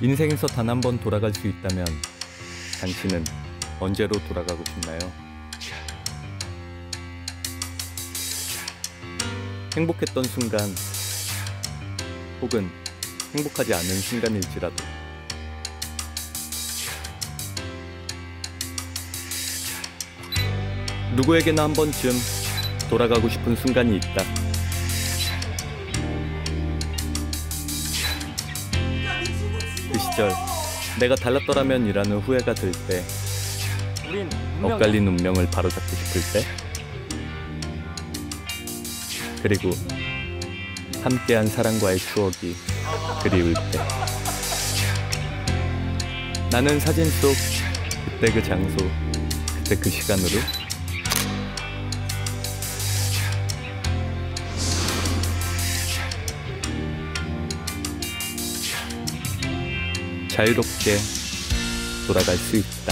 인생에서 단 한 번 돌아갈 수 있다면 당신은 언제로 돌아가고 싶나요? 행복했던 순간 혹은 행복하지 않은 순간일지라도 누구에게나 한 번쯤 돌아가고 싶은 순간이 있다. 그 시절 내가 달랐더라면 이라는 후회가 들 때, 엇갈린 운명을 바로잡고 싶을 때, 그리고 함께한 사랑과의 추억이 그리울 때, 나는 사진 속 그때 그 장소, 그때 그 시간으로 자유롭게 돌아갈 수 있다.